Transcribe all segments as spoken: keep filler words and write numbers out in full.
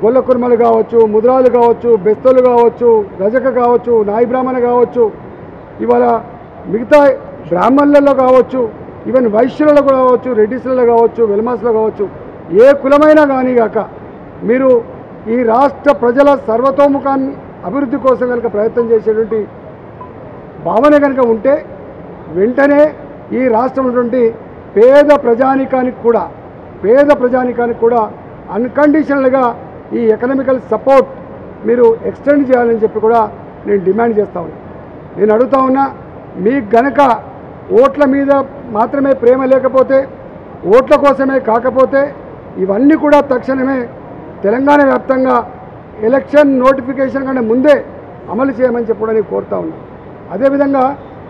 గొల్ల కుర్మలు కావచ్చు, ముద్రాలు కావచ్చు, బెస్తలు కావచ్చు, రజక కావచ్చు, నాయి బ్రాహ్మణ కావచ్చు, ఇవాళ మిగతా బ్రాహ్మణులలో కావచ్చు, ఈవెన్ వైశ్యులలో కూడా కావచ్చు, రెడ్డిస్లలో కావచ్చు, వెల్మాస్లో కావచ్చు, ఏ కులమైనా కానీ కాక మీరు ఈ రాష్ట్ర ప్రజల సర్వతోముఖాన్ని అభివృద్ధి కోసం కనుక ప్రయత్నం చేసేటువంటి భావన కనుక ఉంటే వెంటనే ఈ రాష్ట్రంలో పేద ప్రజానికానికి కూడా పేద ప్రజానికానికి కూడా అన్కండిషనల్గా ఈ ఎకనామికల్ సపోర్ట్ మీరు ఎక్స్టెండ్ చేయాలని చెప్పి కూడా నేను డిమాండ్ చేస్తా ఉన్నా. నేను అడుగుతా ఉన్నా, మీకు గనక ఓట్ల మీద మాత్రమే ప్రేమ లేకపోతే, ఓట్ల కోసమే కాకపోతే ఇవన్నీ కూడా తక్షణమే తెలంగాణ వ్యాప్తంగా ఎలక్షన్ నోటిఫికేషన్ కంటే ముందే అమలు చేయమని చెప్పడానికి కోరుతా ఉన్నా. అదేవిధంగా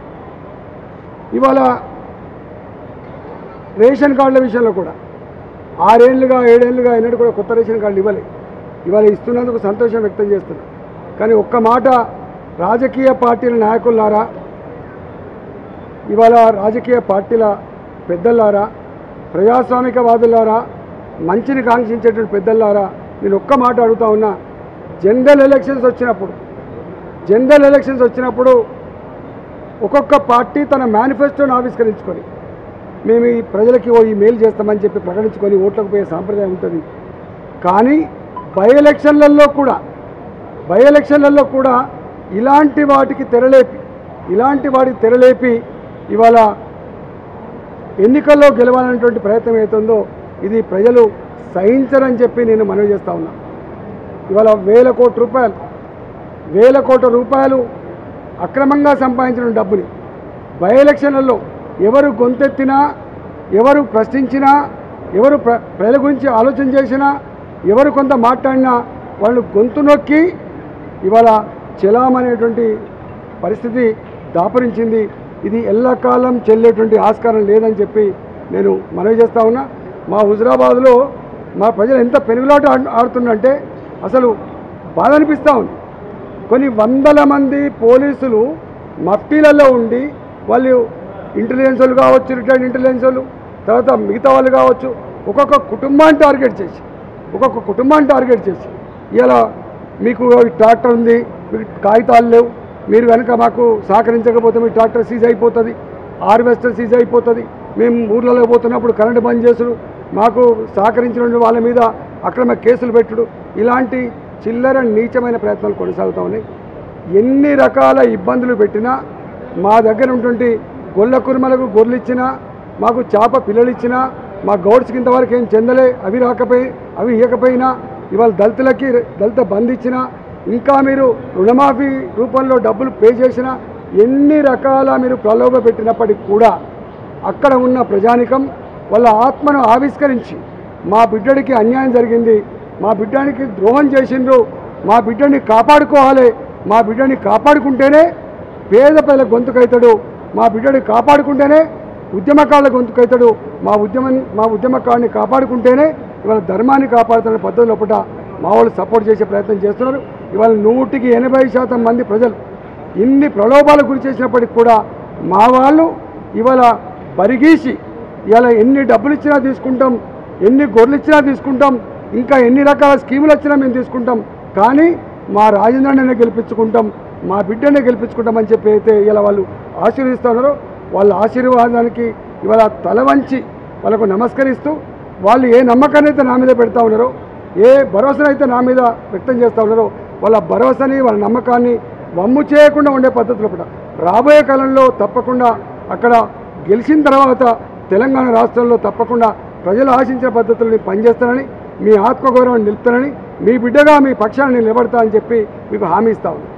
ఇవాళ రేషన్ కార్డుల విషయంలో కూడా ఆరేళ్లుగా ఏడేళ్లుగా అయినట్టు కూడా కొత్త రేషన్ కార్డులు ఇవ్వలే. ఇవాళ ఇస్తున్నందుకు సంతోషం వ్యక్తం చేస్తున్నా. కానీ ఒక్క మాట రాజకీయ పార్టీల నాయకులారా, ఇవాళ రాజకీయ పార్టీల పెద్దలారా, ప్రజాస్వామికవాదులారా, మంచిని కాంక్షించేటువంటి పెద్దలారా, నేను ఒక్క మాట అడుగుతా ఉన్నా. జనరల్ ఎలక్షన్స్ వచ్చినప్పుడు జనరల్ ఎలక్షన్స్ వచ్చినప్పుడు ఒక్కొక్క పార్టీ తన మేనిఫెస్టోను ఆవిష్కరించుకొని మేము ఈ ప్రజలకి ఓ ఈ మేలు చేస్తామని చెప్పి ప్రకటించుకొని ఓట్లకు పోయే సాంప్రదాయం ఉంటుంది. కానీ బై ఎలక్షన్లలో కూడా బై ఎలక్షన్లలో కూడా ఇలాంటి వాటికి తెరలేపి ఇలాంటి వాటికి తెరలేపి ఇవాళ ఎన్నికల్లో గెలవాలనేటువంటి ప్రయత్నం అవుతుందో ఇది ప్రజలు సహించరని చెప్పి నేను మనవి చేస్తూ ఉన్నా. ఇవాళ వేల కోట్ల రూపాయలు వేల కోట్ల రూపాయలు అక్రమంగా సంపాదించిన డబ్బుని బై ఎలక్షన్లలో ఎవరు గొంతెత్తినా, ఎవరు ప్రశ్నించినా, ఎవరు ప్ర ప్రజల గురించి ఆలోచన చేసినా, ఎవరు కొంత మాట్లాడినా వాళ్ళు గొంతు నొక్కి ఇవాళ చెలామనేటువంటి పరిస్థితి దాపురించింది. ఇది ఎల్లకాలం చెల్లేటువంటి ఆస్కారం లేదని చెప్పి నేను మనవి చేస్తూ ఉన్నా. మా హుజురాబాద్లో మా ప్రజలు ఎంత పెనుగులాట ఆడుతుందంటే అసలు బాధ అనిపిస్తూ ఉంది. కొన్ని వందల మంది పోలీసులు మఫ్టీలలో ఉండి వాళ్ళు ఇంటెలిజెన్స్ వాళ్ళు కావచ్చు, రిటైర్డ్ ఇంటెలిజెన్స్ వాళ్ళు, తర్వాత మిగతా వాళ్ళు కావచ్చు, ఒక్కొక్క కుటుంబాన్ని టార్గెట్ చేసి ఒక్కొక్క కుటుంబాన్ని టార్గెట్ చేసి ఇలా మీకు ట్రాక్టర్ ఉంది, మీకు కాగితాలు లేవు, మీరు కనుక మాకు సహకరించకపోతే మీ ట్రాక్టర్ సీజ్ అయిపోతుంది, హార్వెస్టర్ సీజ్ అయిపోతుంది, మేము ఊర్లలో పోతున్నప్పుడు కరెంటు బంద్ చేసుడు, మాకు సహకరించిన వాళ్ళ మీద అక్రమ కేసులు పెట్టుడు, ఇలాంటి చిల్లర నీచమైన ప్రయత్నాలు కొనసాగుతూ ఉన్నాయి. ఎన్ని రకాల ఇబ్బందులు పెట్టినా మా దగ్గర ఉన్నటువంటి గొల్ల కుర్మలకు గొర్రెలు ఇచ్చినా, మాకు చేప పిల్లలు ఇచ్చినా, మా గౌడ్స్కి ఇంతవరకు ఏం చెందలే, అవి రాకపోయి అవి ఇవ్వకపోయినా, ఇవాళ దళితులకి దళిత బంద్ ఇచ్చినా, ఇంకా మీరు రుణమాఫీ రూపంలో డబ్బులు పే చేసినా, ఎన్ని రకాల మీరు ప్రలోభ పెట్టినప్పటికీ కూడా అక్కడ ఉన్న ప్రజానికం వాళ్ళ ఆత్మను ఆవిష్కరించి మా బిడ్డడికి అన్యాయం జరిగింది, మా బిడ్డనికి ద్రోహం చేసిండ్రు, మా బిడ్డని కాపాడుకోవాలి, మా బిడ్డని కాపాడుకుంటేనే పేద ప్రజల గొంతుకైతాడు, మా బిడ్డని కాపాడుకుంటేనే ఉద్యమకారుల గొంతుకైతాడు, మా ఉద్యమం మా ఉద్యమకారుని కాపాడుకుంటేనే ఇవాళ ధర్మాన్ని కాపాడుతున్న పద్ధతి లోపల మా వాళ్ళు సపోర్ట్ చేసే ప్రయత్నం చేస్తున్నారు. ఇవాళ నూటికి ఎనభై శాతం మంది ప్రజలు ఇన్ని ప్రలోభాలకు గురి చేసినప్పటికి కూడా మా వాళ్ళు ఇవాళ బరిగీసి ఇవాళ ఎన్ని డబ్బులు ఇచ్చినా తీసుకుంటాం, ఎన్ని గొర్రెలు ఇచ్చినా తీసుకుంటాం, ఇంకా ఎన్ని రకాల స్కీములు వచ్చినా మేము తీసుకుంటాం, కానీ మా రాజేంద్రనే గెలిపించుకుంటాం, మా బిడ్డనే గెలిపించుకుంటామని చెప్పి అయితే ఇలా వాళ్ళు ఆశీర్వదిస్తూ ఉన్నారో వాళ్ళ ఆశీర్వాదానికి ఇవాళ తల వంచి వాళ్ళకు నమస్కరిస్తూ వాళ్ళు ఏ నమ్మకాన్ని అయితే నా మీద పెడతా ఉన్నారో, ఏ భరోసాను అయితే నా మీద వ్యక్తం చేస్తూ ఉన్నారో వాళ్ళ భరోసాని వాళ్ళ నమ్మకాన్ని వమ్ము చేయకుండా ఉండే పద్ధతులు కూడా రాబోయే కాలంలో తప్పకుండా అక్కడ గెలిచిన తర్వాత తెలంగాణ రాష్ట్రంలో తప్పకుండా ప్రజలు ఆశించిన పద్ధతుల్ని పనిచేస్తానని, మీ ఆత్మగౌరవాన్ని నిలుపుతానని, మీ బిడ్డగా మీ పక్షాన్ని నిలబడతా అని చెప్పి మీకు హామీ ఇస్తా ఉంది.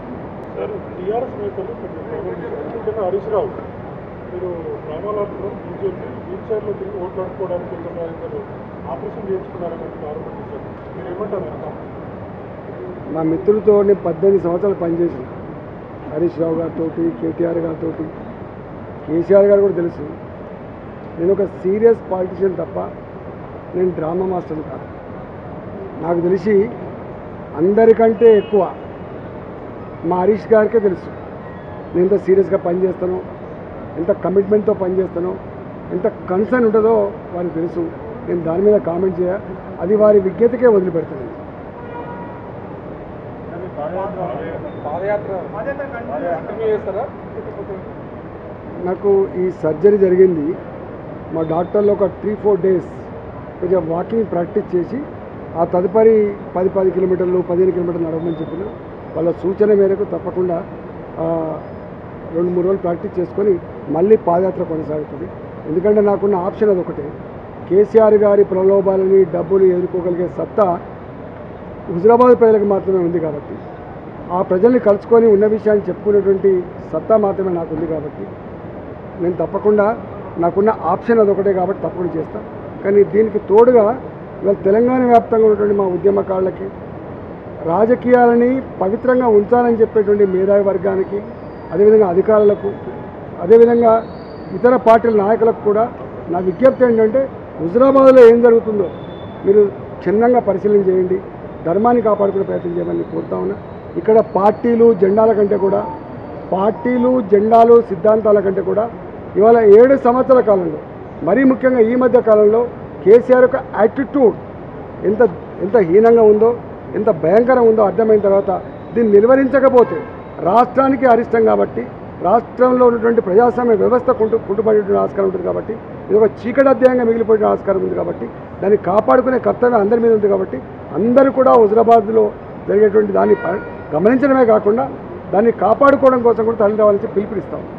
మా మిత్రులతో నేను పద్దెనిమిది సంవత్సరాలు పనిచేసిన హరీష్ రావు గారితో, కేటీఆర్ గారితో, కేసీఆర్ గారు కూడా తెలుసు. నేను ఒక సీరియస్ పాలిటిషియన్ తప్ప నేను డ్రామా మాస్టర్ని కాదు. నాకు తెలిసి అందరికంటే ఎక్కువ మా హరీష్ గారికే తెలుసు నేను ఎంత సీరియస్గా పనిచేస్తానో, ఎంత కమిట్మెంట్తో పనిచేస్తానో, ఎంత కన్సర్న్ ఉంటుందో వారికి తెలుసు. నేను దాని మీద కామెంట్ చేయ అది వారి విజ్ఞతకే వదిలిపెడతాను. నాకు ఈ సర్జరీ జరిగింది. మా డాక్టర్లు ఒక త్రీ ఫోర్ డేస్ కొంచెం వాకింగ్ ప్రాక్టీస్ చేసి ఆ తదుపరి పది పది కిలోమీటర్లు పదిహేను కిలోమీటర్లు నడవమని చెప్పిన వాళ్ళ సూచన మేరకు తప్పకుండా రెండు మూడు రోజులు ప్రాక్టీస్ చేసుకొని మళ్ళీ పాదయాత్ర కొనసాగుతుంది. ఎందుకంటే నాకున్న ఆప్షన్ అది ఒకటే. కేసీఆర్ గారి ప్రలోభాలని డబ్బులు ఎదుర్కోగలిగే సత్తా హుజురాబాద్ ప్రజలకు మాత్రమే ఉంది కాబట్టి, ఆ ప్రజల్ని కలుసుకొని ఉన్న విషయాన్ని చెప్పుకునేటువంటి సత్తా మాత్రమే నాకు ఉంది కాబట్టి నేను తప్పకుండా నాకున్న ఆప్షన్ అదొకటే కాబట్టి తప్పకుండా చేస్తాను. కానీ దీనికి తోడుగా ఇవాళ తెలంగాణ వ్యాప్తంగా ఉన్నటువంటి మా ఉద్యమకారులకి, రాజకీయాలని పవిత్రంగా ఉంచాలని చెప్పేటువంటి మేధావి వర్గానికి, అదేవిధంగా అధికారులకు, అదేవిధంగా ఇతర పార్టీల నాయకులకు కూడా నా విజ్ఞప్తి ఏంటంటే హుజురాబాద్లో ఏం జరుగుతుందో మీరు క్షుణ్ణంగా పరిశీలన చేయండి, ధర్మాన్ని కాపాడుకునే ప్రయత్నం చేయమని కోరుతా ఉన్నా. ఇక్కడ పార్టీలు జెండాల కంటే కూడా పార్టీలు జెండాలు సిద్ధాంతాల కంటే కూడా ఇవాళ ఏడు సంవత్సరాల కాలంలో, మరీ ముఖ్యంగా ఈ మధ్య కాలంలో కేసీఆర్ యొక్క యాటిట్యూడ్ ఎంత ఎంత హీనంగా ఉందో, ఎంత భయంకరంగా ఉందో అర్థమైన తర్వాత దీన్ని నిర్వహించకపోతే రాష్ట్రానికి అరిష్టం కాబట్టి, రాష్ట్రంలో ఉన్నటువంటి ప్రజాస్వామ్య వ్యవస్థ కుంటు కుంటుపడేటువంటి ఆస్కారం ఉంటుంది కాబట్టి, ఇది ఒక చీకటి అధ్యాయంగా మిగిలిపోయే ఆస్కారం ఉంది కాబట్టి దాన్ని కాపాడుకునే కర్తవ్యం అందరి మీద ఉంది కాబట్టి అందరూ కూడా హుజురాబాద్లో జరిగేటువంటి దాన్ని గమనించడమే కాకుండా దాన్ని కాపాడుకోవడం కోసం కూడా తల్లి రావాలని పిలుపునిస్తాం.